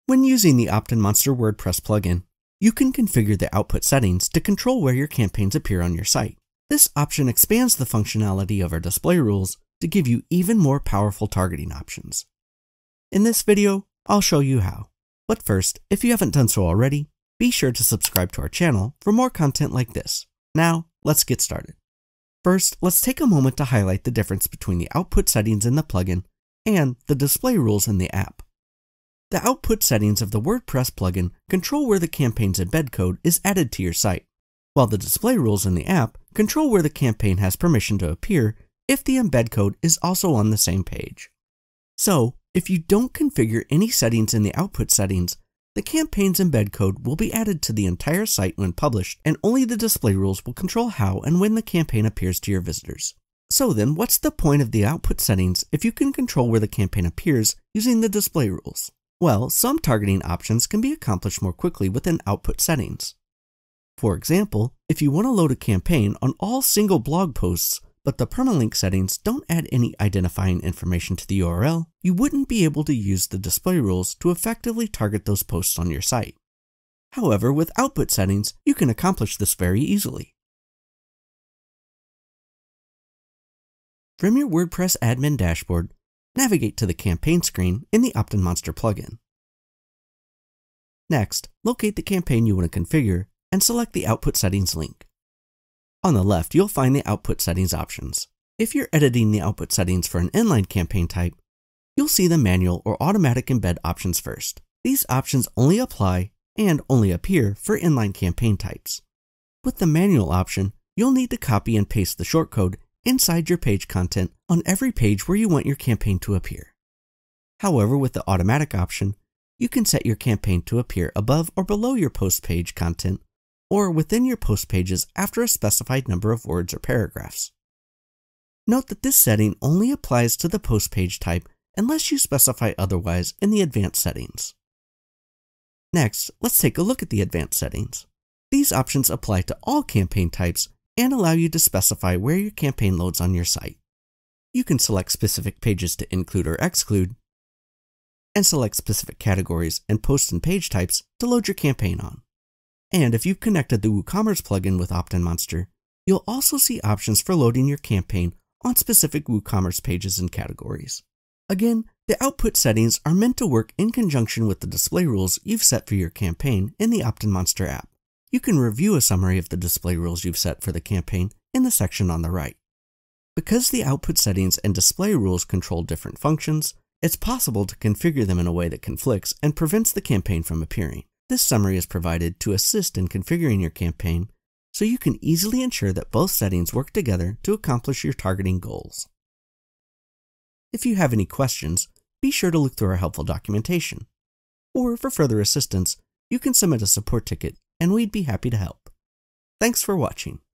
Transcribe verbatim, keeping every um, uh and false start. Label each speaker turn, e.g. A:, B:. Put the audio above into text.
A: When using the OptinMonster WordPress plugin, you can configure the output settings to control where your campaigns appear on your site. This option expands the functionality of our display rules to give you even more powerful targeting options. In this video, I'll show you how. But first, if you haven't done so already, be sure to subscribe to our channel for more content like this. Now, let's get started. First, let's take a moment to highlight the difference between the output settings in the plugin and the display rules in the app. The output settings of the WordPress plugin control where the campaign's embed code is added to your site, while the display rules in the app control where the campaign has permission to appear if the embed code is also on the same page. So, if you don't configure any settings in the output settings, the campaign's embed code will be added to the entire site when published, and only the display rules will control how and when the campaign appears to your visitors. So then, what's the point of the output settings if you can control where the campaign appears using the display rules? Well, some targeting options can be accomplished more quickly within output settings. For example, if you want to load a campaign on all single blog posts, but the permalink settings don't add any identifying information to the U R L, you wouldn't be able to use the display rules to effectively target those posts on your site. However, with output settings, you can accomplish this very easily. From your WordPress admin dashboard, navigate to the campaign screen in the OptinMonster plugin. Next, locate the campaign you want to configure and select the Output Settings link. On the left, you'll find the Output Settings options. If you're editing the output settings for an inline campaign type, you'll see the manual or automatic embed options first. These options only apply and only appear for inline campaign types. With the manual option, you'll need to copy and paste the shortcode inside your page content on every page where you want your campaign to appear. However, with the automatic option, you can set your campaign to appear above or below your post page content or within your post pages after a specified number of words or paragraphs. Note that this setting only applies to the post page type unless you specify otherwise in the advanced settings. Next, let's take a look at the advanced settings. These options apply to all campaign types and allow you to specify where your campaign loads on your site. You can select specific pages to include or exclude, and select specific categories and post and page types to load your campaign on. And if you've connected the WooCommerce plugin with OptinMonster, you'll also see options for loading your campaign on specific WooCommerce pages and categories. Again, the output settings are meant to work in conjunction with the display rules you've set for your campaign in the OptinMonster app. You can review a summary of the display rules you've set for the campaign in the section on the right. Because the output settings and display rules control different functions, it's possible to configure them in a way that conflicts and prevents the campaign from appearing. This summary is provided to assist in configuring your campaign so you can easily ensure that both settings work together to accomplish your targeting goals. If you have any questions, be sure to look through our helpful documentation. Or for further assistance, you can submit a support ticket and we'd be happy to help. Thanks for watching.